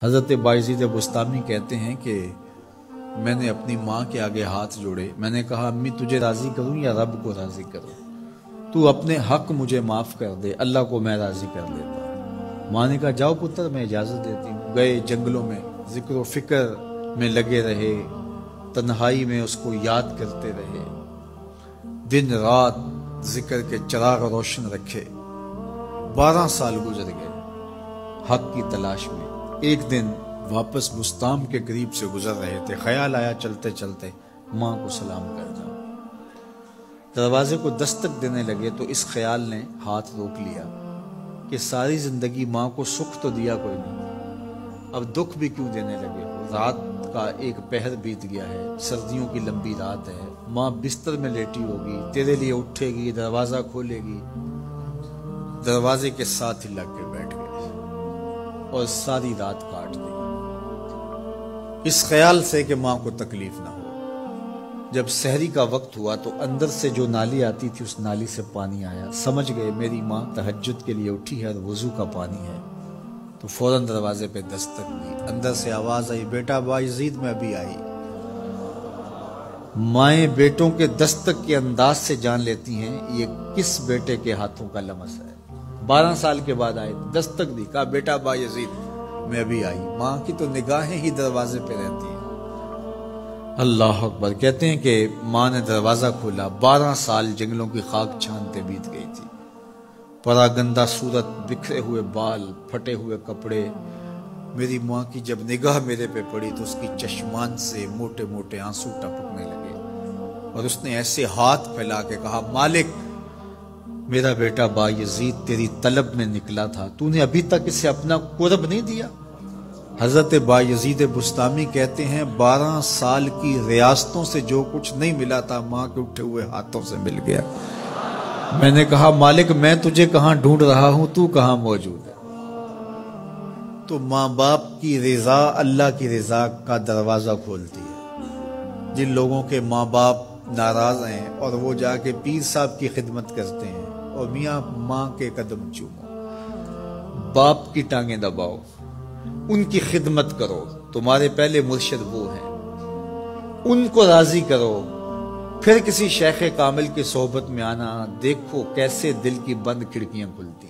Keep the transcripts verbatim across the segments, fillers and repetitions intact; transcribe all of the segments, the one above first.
حضرت بایزید بستامی کہتے ہیں کہ میں نے اپنی ماں کے آگے ہاتھ جوڑے، میں نے کہا امی تجھے راضی کروں یا رب کو راضی کروں؟ تو اپنے حق مجھے معاف کر دے، اللہ کو میں راضی کر لیتا ہوں۔ ماں نے کہا جاؤ پتر میں اجازت دیتی ہوں۔ گئے جنگلوں میں، ذکر و فکر میں لگے رہے، تنہائی میں اس کو یاد کرتے رہے، دن رات ذکر کے چراغ روشن رکھے۔ بارہ سال گزر گئے حق کی تلاش میں۔ ایک دن واپس بستام کے قریب سے گزر رہے تھے، خیال آیا چلتے چلتے ماں کو سلام کر جاؤں۔ دروازے کو دستک دینے لگے تو اس خیال نے ہاتھ روک لیا کہ ساری زندگی ماں کو سکھ تو دیا کوئی نہیں، اب دکھ بھی کیوں دینے لگے ہو؟ رات کا ایک پہر بیت گیا ہے، سردیوں کی لمبی رات ہے، ماں بستر میں لیٹی ہوگی، تیرے لیے اٹھے گی، دروازہ کھولے گی۔ دروازے کے ساتھ ہی لگ کے بیٹھ گئے اور ساری رات کاٹ دی، اس خیال سے کہ ماں کو تکلیف نہ ہو۔ جب سحری کا وقت ہوا تو اندر سے جو نالی آتی تھی اس نالی سے پانی آیا، سمجھ گئے میری ماں تہجد کے لیے اٹھی ہے اور وضو کا پانی ہے، تو فوراً دروازے پہ دستک دی۔ اندر سے آواز آئی بیٹا بایزید میں ابھی آئی۔ مائیں بیٹوں کے دستک کے انداز سے جان لیتی ہیں یہ کس بیٹے کے ہاتھوں کا لمس ہے۔ بارہ سال کے بعد آئے، دستک دی، کہا بیٹا بایزید میں ابھی آئی۔ ماں کی تو نگاہیں ہی دروازے پہ رہتی ہیں۔ اللہ اکبر۔ کہتے ہیں کہ ماں نے دروازہ کھولا، بارہ سال جنگلوں کی خاک چھانتے بیت گئی تھی، پراگندہ صورت، بکھرے ہوئے بال، پھٹے ہوئے کپڑے۔ میری ماں کی جب نگاہ میرے پہ پڑی تو اس کی چشمان سے موٹے موٹے آنسو ٹپکنے لگے اور اس نے ایسے ہاتھ پھیلا کے کہا مالک میرا بیٹا بایزید تیری طلب میں نکلا تھا، تو نے ابھی تک اسے اپنا قرب نہیں دیا۔ حضرت بایزید بستامی کہتے ہیں بارہ سال کی ریاستوں سے جو کچھ نہیں ملا تھا ماں کے اٹھے ہوئے ہاتھوں سے مل گیا۔ میں نے کہا مالک میں تجھے کہاں ڈھونڈ رہا ہوں، تو کہاں موجود ہے؟ تو ماں باپ کی رضا اللہ کی رضا کا دروازہ کھولتی ہے۔ جن لوگوں کے ماں باپ ناراض ہیں اور وہ جا کے پیر صاحب کی خدمت کرتے ہیں اور میاں ماں کے قدم چومو، باپ کی ٹانگیں دباؤ، ان کی خدمت کرو، تمہارے پہلے مرشد وہ ہیں، ان کو راضی کرو، پھر کسی شیخ کامل کی صحبت میں آنا، دیکھو کیسے دل کی بند کھڑکیاں کھلتی ہیں۔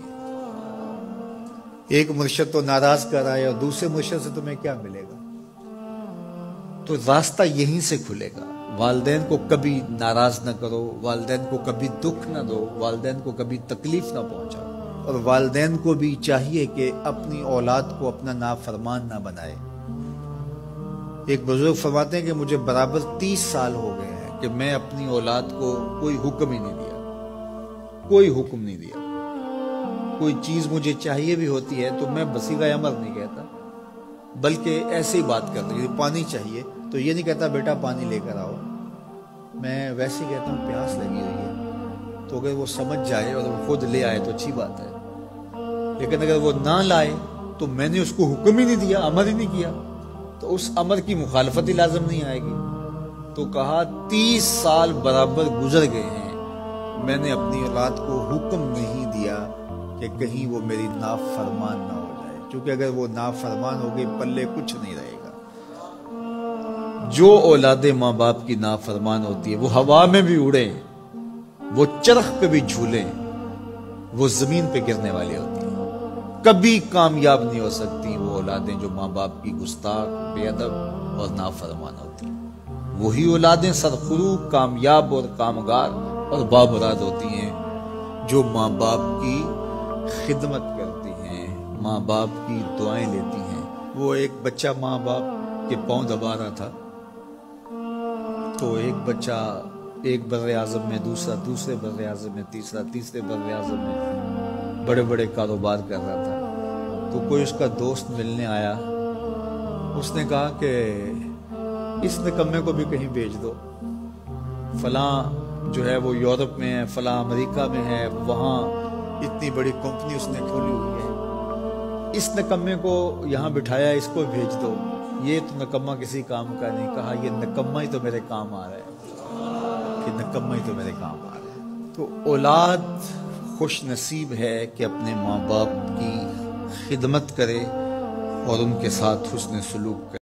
ایک مرشد تو ناراض کر رہا ہے اور دوسرے مرشد سے تمہیں کیا ملے گا؟ تو راستہ یہیں سے کھلے گا۔ والدین کو کبھی ناراض نہ کرو، والدین کو کبھی دکھ نہ دو، والدین کو کبھی تکلیف نہ پہنچاؤ، اور والدین کو بھی چاہیے کہ اپنی اولاد کو اپنا نافرمان نہ بنائے۔ ایک بزرگ فرماتے ہیں کہ مجھے برابر تیس سال ہو گئے ہیں کہ میں اپنی اولاد کو کوئی حکم ہی نہیں دیا، کوئی حکم نہیں دیا۔ کوئی چیز مجھے چاہیے بھی ہوتی ہے تو میں بصیغہ امر نہیں کہتا، بلکہ ایسے ہی بات کرتا ہوں۔ پانی چاہیے تو یہ نہیں کہتا بیٹا پانی لے کر آؤ، میں ویسے ہی کہتا ہوں پیاس لگی ہوئی ہے، تو اگر وہ سمجھ جائے اور وہ خود لے آئے تو اچھی بات ہے، لیکن اگر وہ نہ لائے تو میں نے اس کو حکم ہی نہیں دیا، امر ہی نہیں کیا، تو اس امر کی مخالفت ہی لازم نہیں آئے گی۔ تو کہا تیس سال برابر گزر گئے ہیں، میں نے اپنی اولاد کو حکم نہیں دیا کہ کہیں وہ میری نافرمان نہ ہو جائے، کیونکہ اگر وہ نافرمان ہو گئی پلے کچھ نہیں رہے گا۔ جو اولاد ماں باپ کی نافرمان ہوتی ہے وہ ہوا میں بھی اڑے، وہ چرخ پہ بھی جھولیں، وہ زمین پہ گرنے والی ہوتی ہیں، کبھی کامیاب نہیں ہو سکتی وہ اولادیں جو ماں باپ کی گستاخ، بے ادب اور نافرمان ہوتی ہیں۔ وہی اولادیں سرخرو، کامیاب اور کامگار اور بامراد ہوتی ہیں جو ماں باپ کی خدمت کرتی ہیں، ماں باپ کی دعائیں لیتی ہیں۔ وہ ایک بچہ ماں باپ کے پاؤں دبا رہا تھا تو ایک بچہ ایک بر اعظم میں، دوسرا دوسرے بر اعظم میں، تیسرا تیسرے بر اعظم میں بڑے بڑے کاروبار کر رہا تھا۔ تو کوئی اس کا دوست ملنے آیا، اس نے کہا کہ اس نکمے کو بھی کہیں بھیج دو، فلاں جو ہے وہ یورپ میں ہے، فلاں امریکہ میں ہے، وہاں اتنی بڑی کمپنی اس نے کھولی ہوئی ہے، اس نکمے کو یہاں بٹھایا، اس کو بھیج دو، یہ تو نکمہ کسی کام کا نہیں۔ کہا یہ نکمہ ہی تو میرے کام آ رہا ہے، کہ نکمہ ہی تو میرے کام آ رہا ہے۔ تو اولاد خوش نصیب ہے کہ اپنے ماں باپ کی خدمت کرے، اور ان کے ساتھ حسن سلوک کریں۔